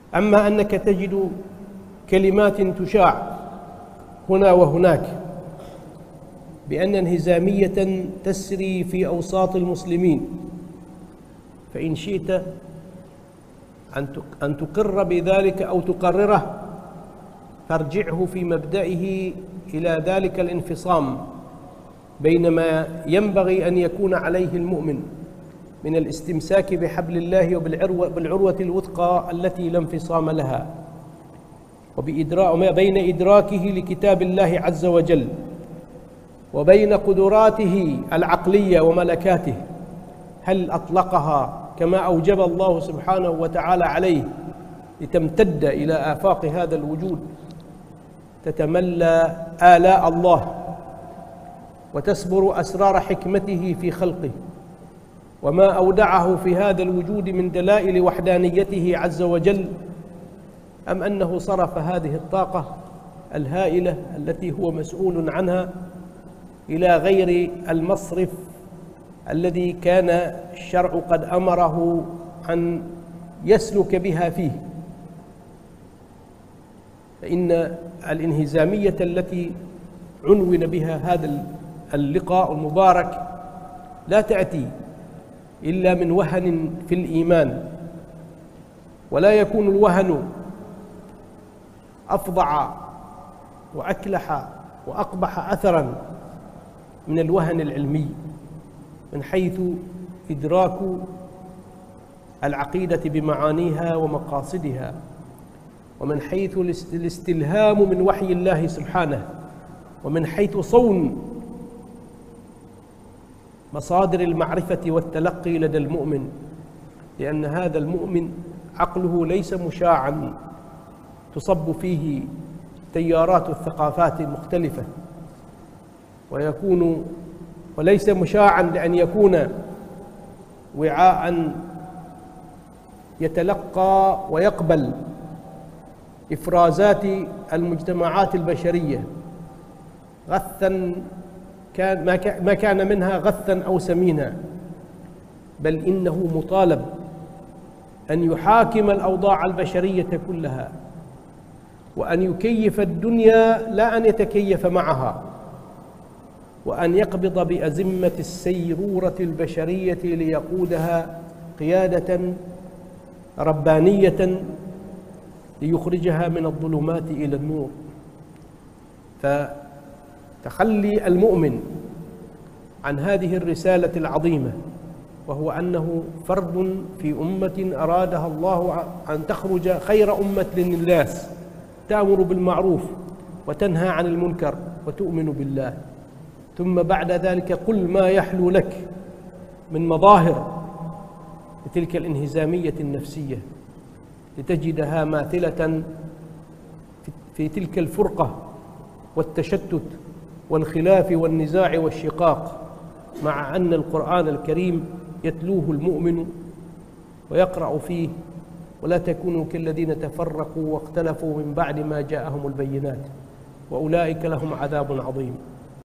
أما أنك تجد كلمات تشاع هنا وهناك بأن انهزامية تسري في أوساط المسلمين، فإن شئت أن تقر بذلك أو تقرره فارجعه في مبدئه إلى ذلك الانفصام بين ما ينبغي أن يكون عليه المؤمن من الاستمساك بحبل الله وبالعروة الوثقى التي لا انفصام لها، وما بين إدراكه لكتاب الله عز وجل وبين قدراته العقلية وملكاته، هل أطلقها كما أوجب الله سبحانه وتعالى عليه لتمتد إلى آفاق هذا الوجود تتملى آلاء الله وتسبر أسرار حكمته في خلقه وما أودعه في هذا الوجود من دلائل وحدانيته عز وجل، أم أنه صرف هذه الطاقة الهائلة التي هو مسؤول عنها إلى غير المصرف الذي كان الشرع قد أمره أن يسلك بها فيه؟ فإن الانهزامية التي عنون بها هذا اللقاء المبارك لا تأتي إلا من وهن في الإيمان، ولا يكون الوهن أفظع وأكلح وأقبح أثراً من الوهن العلمي من حيث إدراك العقيدة بمعانيها ومقاصدها، ومن حيث الاستلهام من وحي الله سبحانه، ومن حيث صون مصادر المعرفة والتلقي لدى المؤمن، لأن هذا المؤمن عقله ليس مشاعاً تصب فيه تيارات الثقافات المختلفة وليس مشاعاً لأن يكون وعاء يتلقى ويقبل إفرازات المجتمعات البشرية غثاً ما كان منها غثاً أو سمينا، بل إنه مطالب أن يحاكم الأوضاع البشرية كلها وأن يكيف الدنيا لا أن يتكيف معها، وأن يقبض بأزمة السيرورة البشرية ليقودها قيادة ربانية ليخرجها من الظلمات إلى النور. فتخلي المؤمن عن هذه الرسالة العظيمة، وهو أنه فرد في أمة أرادها الله أن تخرج خير أمة للناس، تأمر بالمعروف وتنهى عن المنكر وتؤمن بالله، ثم بعد ذلك قل ما يحلو لك من مظاهر لتلك الانهزامية النفسية لتجدها ماثلة في تلك الفرقة والتشتت والخلاف والنزاع والشقاق، مع أن القرآن الكريم يتلوه المؤمن ويقرأ فيه، ولا تكونوا كالذين تفرقوا واختلفوا من بعد ما جاءهم البينات وأولئك لهم عذاب عظيم.